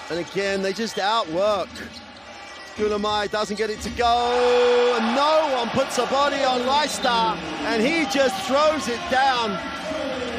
And again, they just outwork. Gulamai doesn't get it to go, and no one puts a body on Raieste, and he just throws it down.